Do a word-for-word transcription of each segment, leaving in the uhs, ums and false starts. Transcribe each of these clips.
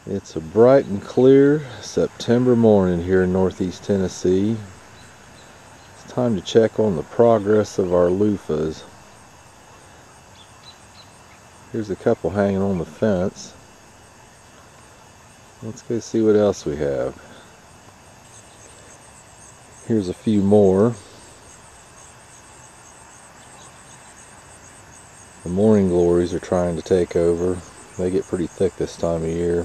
It's a bright and clear September morning here in northeast Tennessee. It's time to check on the progress of our loofahs. Here's a couple hanging on the fence. Let's go see what else we have. Here's a few more. The morning glories are trying to take over. They get pretty thick this time of year.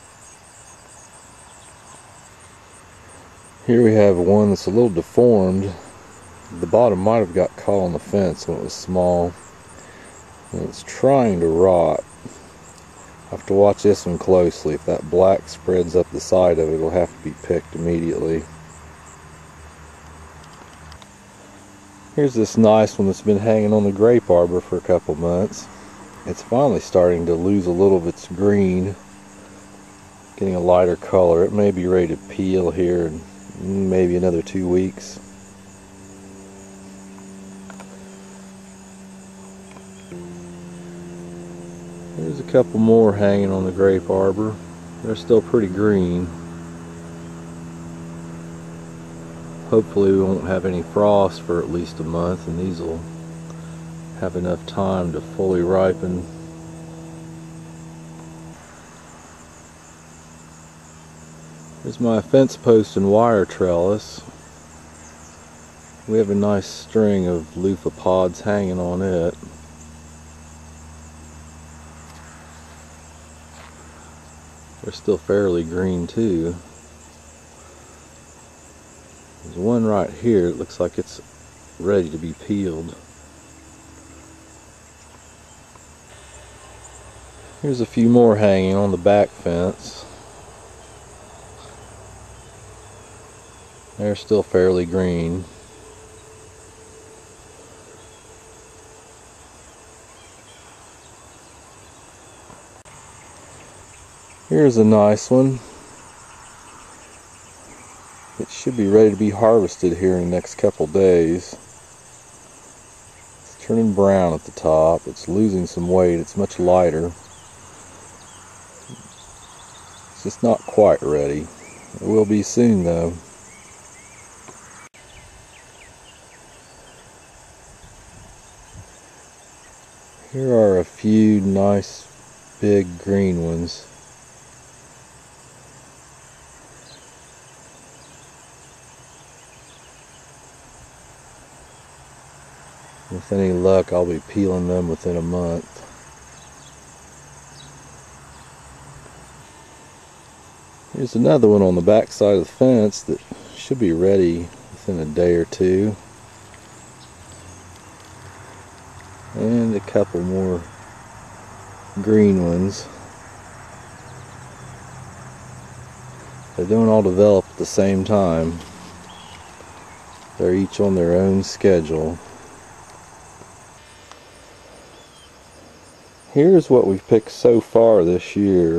Here we have one that's a little deformed. The bottom might have got caught on the fence when it was small. And it's trying to rot. I have to watch this one closely. If that black spreads up the side of it, it'll have to be picked immediately. Here's this nice one that's been hanging on the grape arbor for a couple months. It's finally starting to lose a little of its green, getting a lighter color. It may be ready to peel here in maybe another two weeks. There's a couple more hanging on the grape arbor. They're still pretty green. Hopefully we won't have any frost for at least a month, and these will have enough time to fully ripen. Here's my fence post and wire trellis. We have a nice string of loofah pods hanging on it. They're still fairly green too. There's one right here that looks like it's ready to be peeled. Here's a few more hanging on the back fence. They're still fairly green. Here's a nice one. It should be ready to be harvested here in the next couple days. It's turning brown at the top. It's losing some weight. It's much lighter. It's just not quite ready. It will be soon though. Here are a few nice big green ones. With any luck, I'll be peeling them within a month. Here's another one on the back side of the fence that should be ready within a day or two. And a couple more green ones. They don't all develop at the same time. They're each on their own schedule. Here's what we've picked so far this year.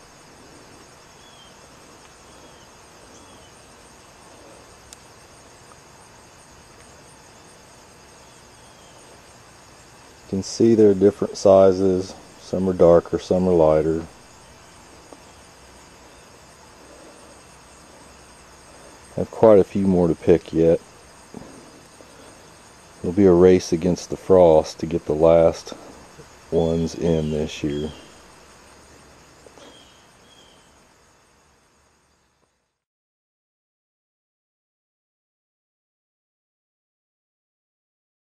You can see they're different sizes. Some are darker, some are lighter. I have quite a few more to pick yet. It'll be a race against the frost to get the last ones in this year.